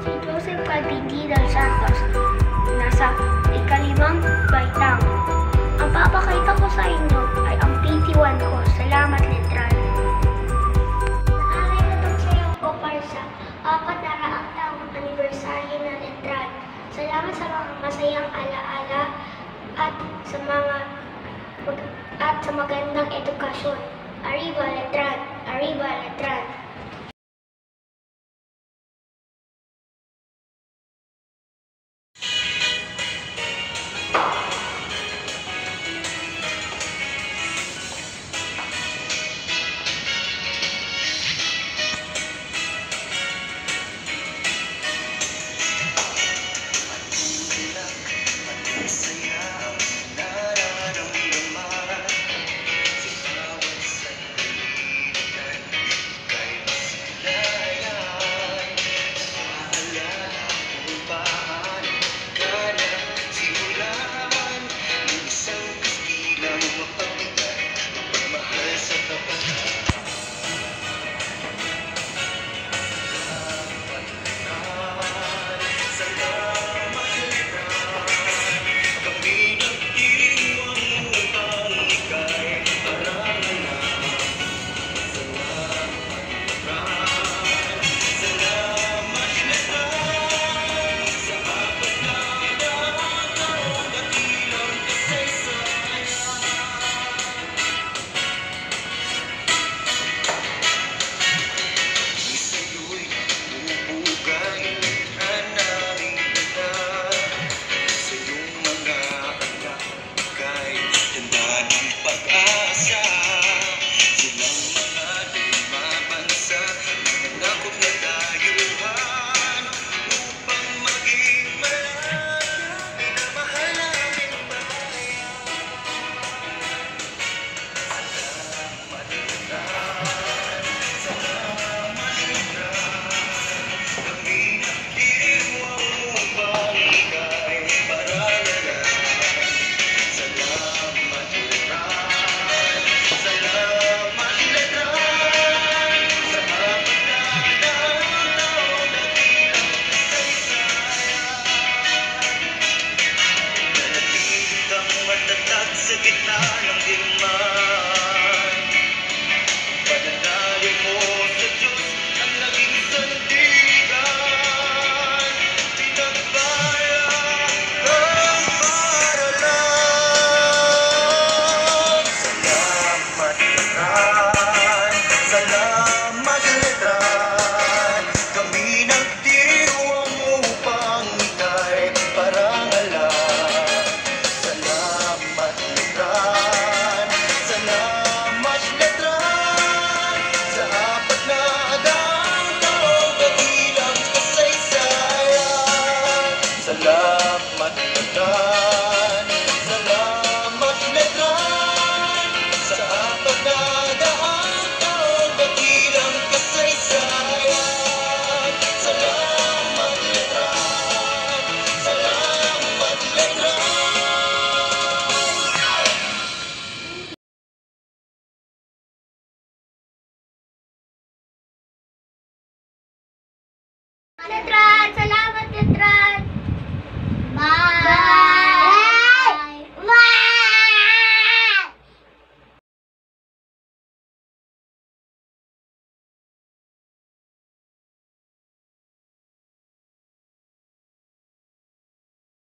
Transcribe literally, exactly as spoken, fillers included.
Si Joseph Calvin del Santos, nasa ikalimang baitang. Ang papakita ko sa inyo ay ang P T one ko. Salamat, Letran. Nakakailatong sa iyo ko para sa apat na raang taong anibersaryo ng Letran. Salamat sa mga masayang alaala at sa mga at sa magandang edukasyon. Arriba, Letran! Arriba, Letran! Sa gitna ng digmaan, pananalig mo sa Diyos ang naging sandigan. Pinagbaya ang paralan. Salamat, Letran. Salamat, Letran. Kami nagdiwang upang ika'y parangalan. Salamat, Letran. Salamat, Letran. Sa apat na daang taong dakilang kasaysayan. Salamat, Letran. Salamat, Letran. Letran! Salamat, Letran!